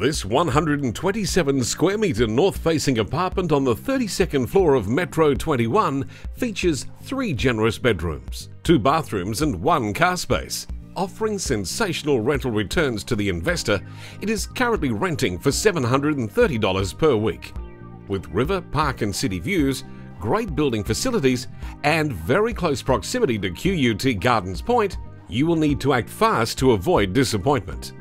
This 127 square metre north-facing apartment on the 32nd floor of Metro 21 features 3 generous bedrooms, 2 bathrooms and 1 car space. Offering sensational rental returns to the investor, it is currently renting for $730 per week. With river, park and city views, great building facilities and very close proximity to QUT Gardens Point, you will need to act fast to avoid disappointment.